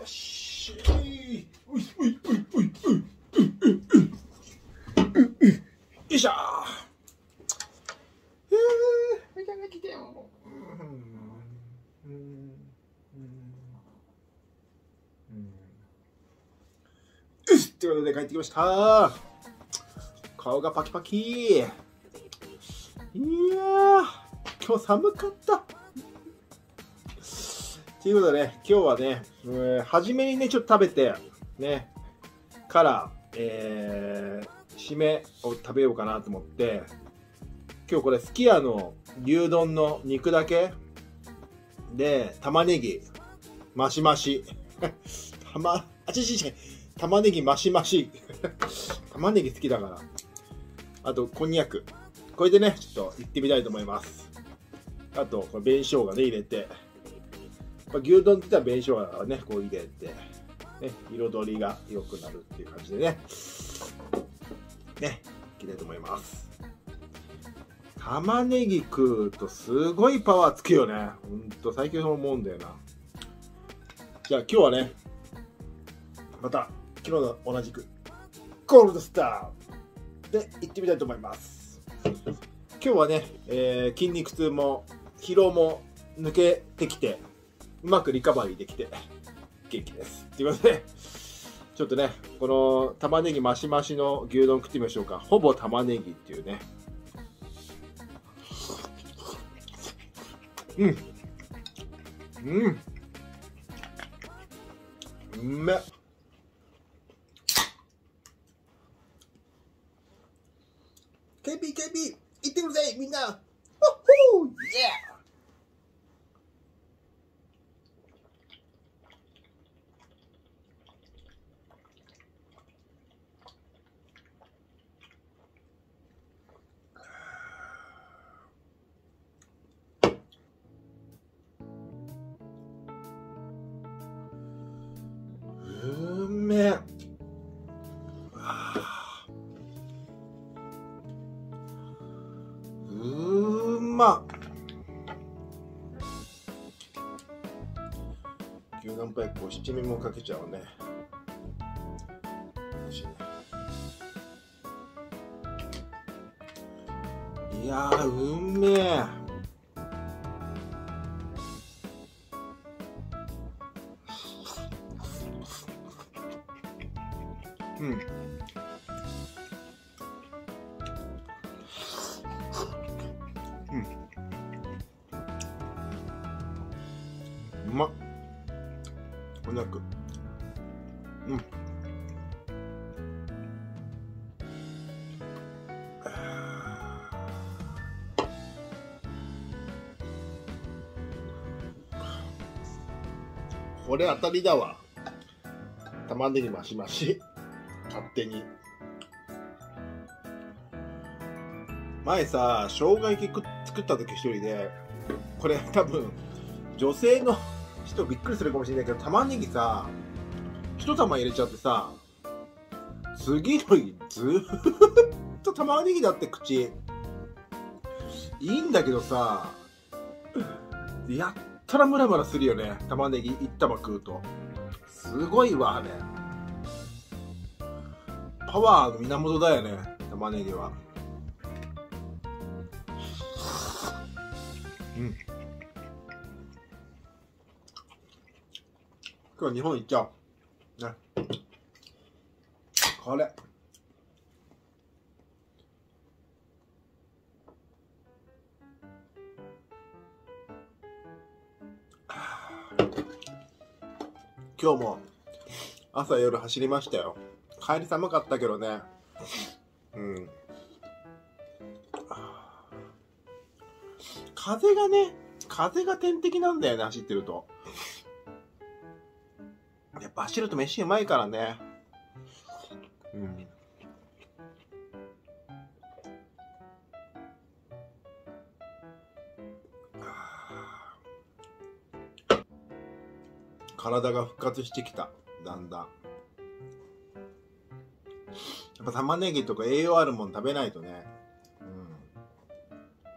よし。おいおいおいおいおいおい。よいしょ。みたいな来てよ。よし、ということで帰ってきました。顔がパキパキ。いやー、今日寒かった。ということでね、今日はね、初めにね、ちょっと食べて、ね、から、締めを食べようかなと思って、今日これ、すき家の牛丼の肉だけで、玉ねぎ、マシマシ。玉ねぎマシマシ。玉ねぎ好きだから。あと、こんにゃく。これでね、ちょっと行ってみたいと思います。あと、これ紅生姜ね、入れて。牛丼って言ったら紅生姜だからね、こう入れて、ね、彩りが良くなるっていう感じでね、いきたいと思います。玉ねぎ食うとすごいパワーつくよね。ほんと、最近思うんだよな。じゃあ今日はね、また昨日と同じく、ゴールドスターで行ってみたいと思います。今日はね、筋肉痛も疲労も抜けてきて、うまくリカバリーできて元気です。ということで、ちょっとね、この玉ねぎマシマシの牛丼食ってみましょうか。ほぼ玉ねぎっていうね。うめっ。KP 行ってくるぜみんな。ほっほー、イエー。うめえ。牛丼パイプを七味もかけちゃうね。美味しいね。いやー、うめえ。うまっ。お肉。これ当たりだわ。玉ねぎマシマシ。勝手に。前さ、生姜焼き作った時一人で、これ多分女性の人びっくりするかもしれないけど、玉ねぎさ、一玉入れちゃってさ、次の日ずーっと玉ねぎだって口。いいんだけどさ、やったらムラムラするよね。玉ねぎ一玉食うと。すごいわ、あれ。パワーの源だよね、玉ねぎは。今日は日本行っちゃおう。ね。これ。今日も朝夜走りましたよ。帰り寒かったけどね。風が天敵なんだよね、走ってると。やっぱ走ると飯うまいからね。体が復活してきた。だんだん。やっぱ玉ねぎとか栄養あるもの食べないとね。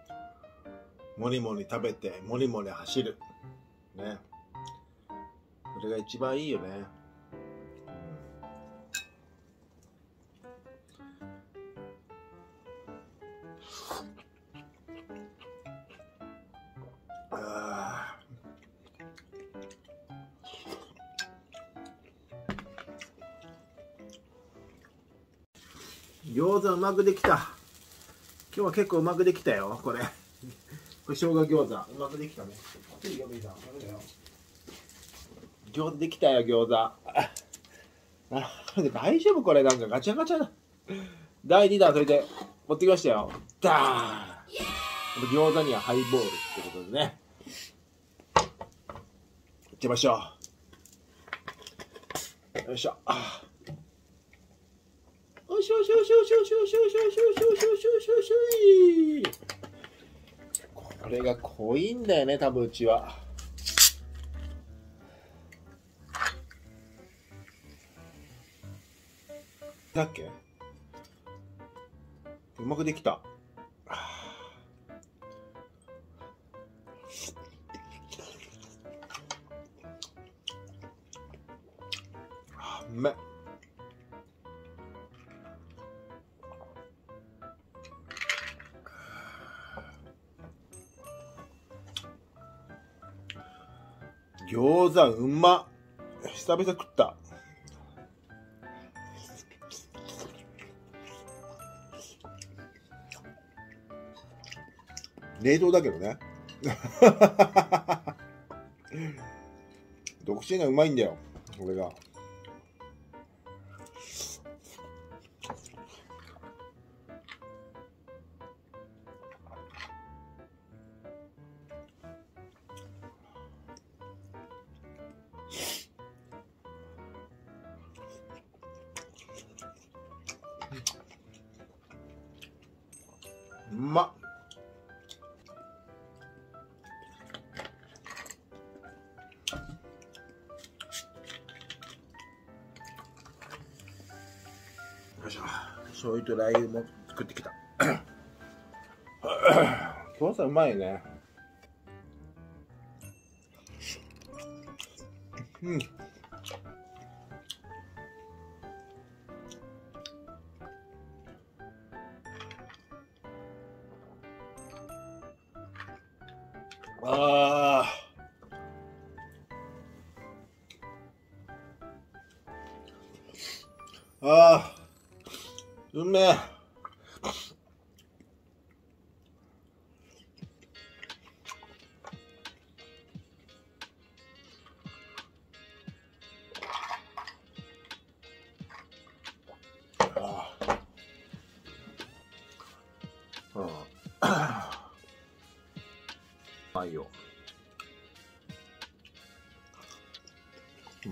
もりもり食べて、もりもり走る。ね。 それが一番いいよね。餃子うまくできた。今日は結構うまくできたよ、これ。これ生姜餃子。うまくできたね。餃子できたよ、餃子。大丈夫これ、なんかガチャガチャだ。第2弾、それで持ってきましたよ。ダーン！餃子にはハイボールってことでね。いっちゃいましょう。よいしょ。よしよしよしよしよしよしよしよしよしよしよしよしよし。これが濃いんだよね、多分うちは。だっけ？うまくできた。うめっ。餃子うまっ。久々食った。冷凍だけどね。独身がうまいんだよ、これが。うまっ。よいしょ。醤油とラー油も作ってきた。餃子うまいね。うん。ああ、うめえ。あいよ。うん。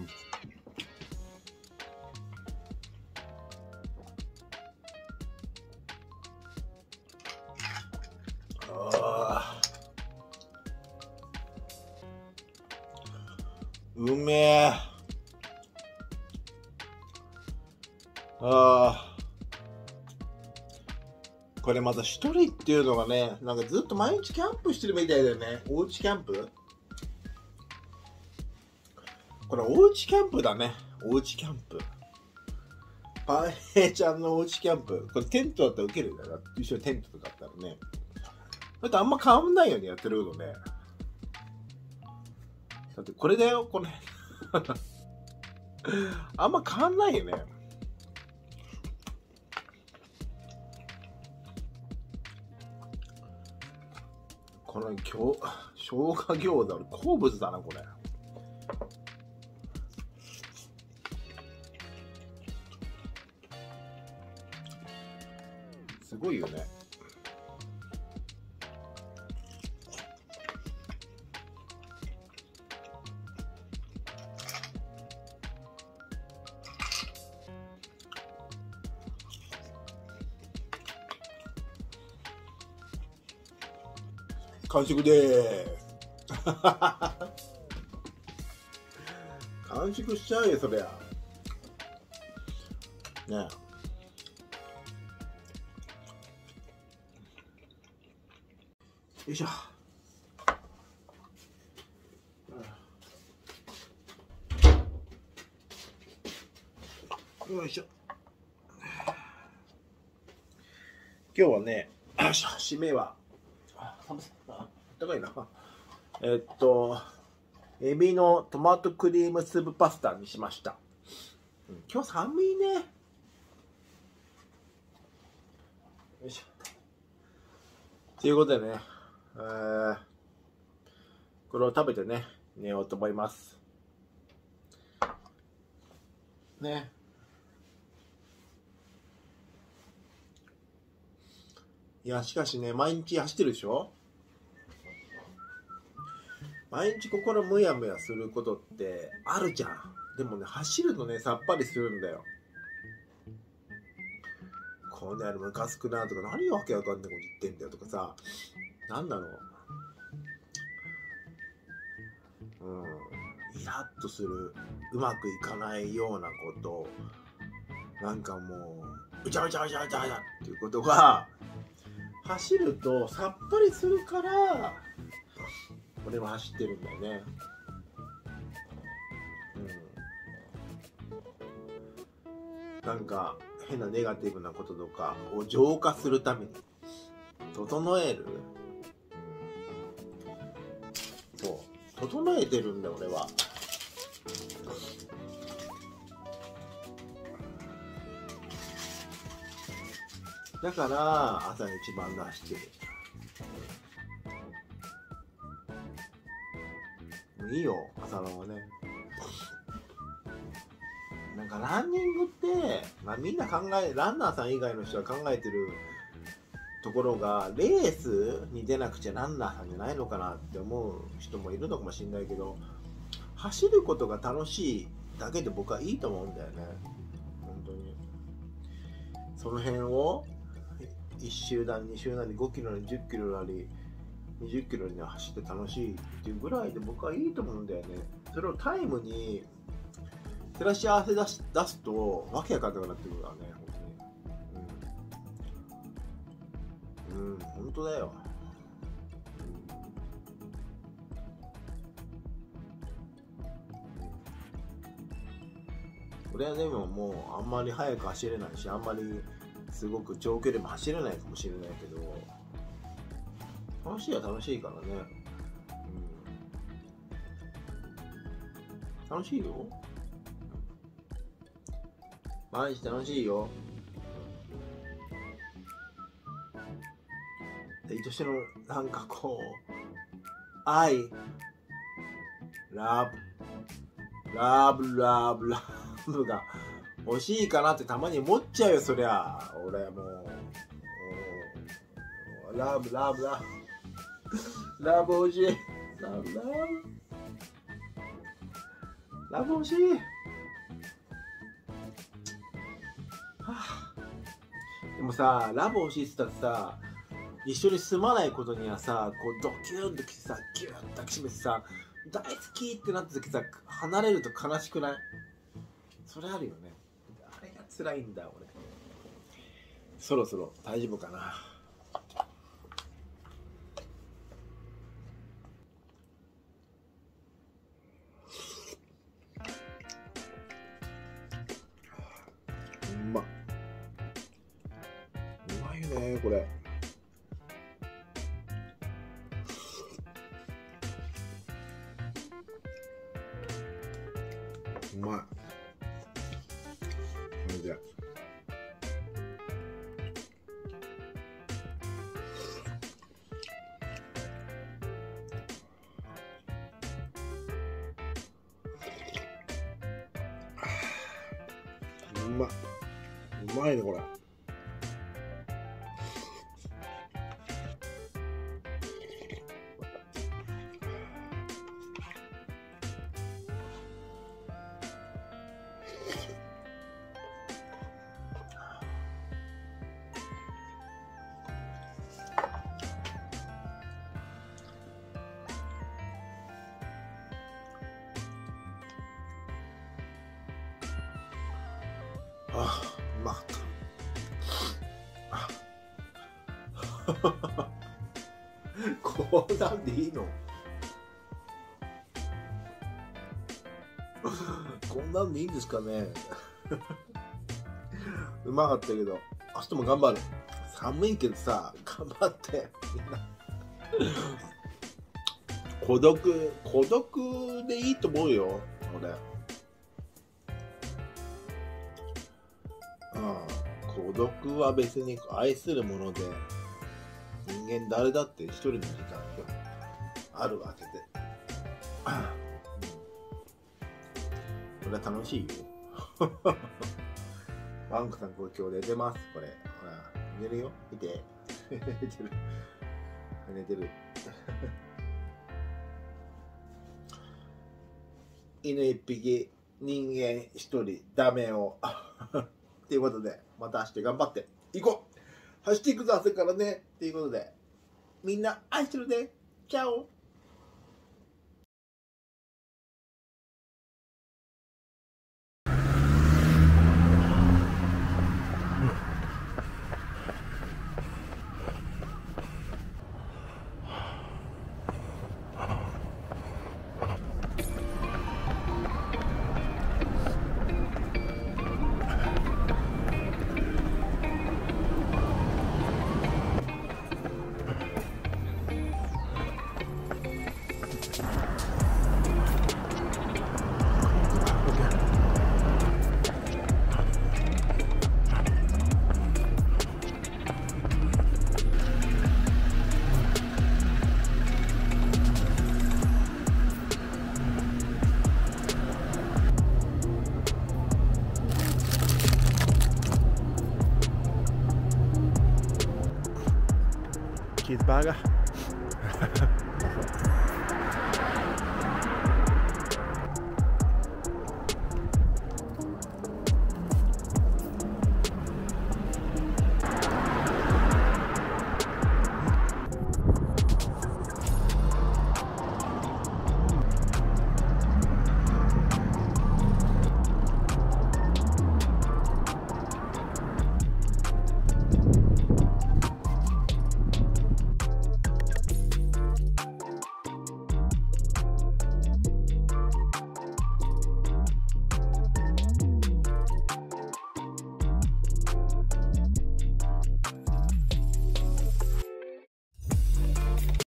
うめえ。これまた一人っていうのがね、なんかずっと毎日キャンプしてるみたいだよね。おうちキャンプ？これおうちキャンプだね。おうちキャンプ。パンヘイちゃんのおうちキャンプ。これテントだったらウケるよね。一緒にテントとかあったらね。だってあんま変わんないよね、やってることね。だってこれだよ、これ。あんま変わんないよね。この生姜餃子、俺好物だな、これ。すごいよね。完食でーす。完食しちゃうよ、そりゃ。ねえ。よいしょ。 よいしょ。今日はね、締めは、あったかいな。エビのトマトクリームスープパスタにしました。今日寒いね。よいしょ。ということでね、これを食べてね、寝ようと思います。ね。いや、しかしね、毎日走ってるでしょ？毎日心むやむやすることってあるじゃん。でもね、走るとね、さっぱりするんだよ。この野郎ムカつくなとか、何わけわかんないこと言ってんだよとかさ、なんなの？イラッとする、うまくいかないようなこと、なんかもう、うちゃうちゃうちゃうちゃうちゃっていうことが、走るとさっぱりするから、俺は走ってるんだよね。なんか変なネガティブなこととかを浄化するために整える、そう整えてるんだよ俺は。だから朝一番出してる。もういいよ朝のはね。なんかランニングって、みんなランナーさん以外の人が考えてるところが、レースに出なくちゃランナーさんじゃないのかなって思う人もいるのかもしれないけど、走ることが楽しいだけで僕はいいと思うんだよね。本当に。その辺を1集団2集団に5キロなり10キロなり20キロに走って楽しいっていうぐらいで僕はいいと思うんだよね。それをタイムに照らし合わせ出すとわけわかんなくなってくるからね、本当に。本当だよ。俺はでももうあんまり速く走れないし、あんまりすごく長距離も走れないかもしれないけど、楽しいは楽しいからね。楽しいよ。毎日楽しいよ。愛しのなんかこう、愛、ラブが欲しいかなってたまに思っちゃうよ、そりゃ。俺はもう、ラブ欲しい。ラブ欲しい。でもさ、ラブ欲しいって言ったらさ、一緒に住まないことにはさ、こうドキュンときてさ、ギュッと抱きしめてさ、大好きってなった時さ、離れると悲しくない？それあるよね。あれが辛いんだ俺。そろそろ大丈夫かな。うまいねこれ。うまい。これで。うまいねこれ。うまかった。こうなんでいいの？こんなんでいいんですかね。 うまかったけど、明日も頑張る。寒いけどさ、頑張ってみんな。孤独でいいと思うよ、俺。孤独は別に愛するもので、人間誰だって一人の時間あるわけで、これは楽しいよ。ワンコさん今日寝てます。これほら寝るよ、見て。寝てる寝てる。犬一匹、人間一人、ダメを。っていうことで、また明日頑張っていこう。走っていくぞ、朝からね。っていうことで、みんな愛してるね。チャオ。Cheeseburger.